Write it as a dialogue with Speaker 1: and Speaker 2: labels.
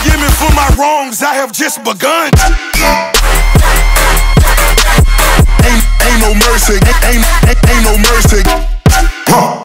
Speaker 1: forgive me for my wrongs, I have just begun. Ain't no mercy, ain't no mercy.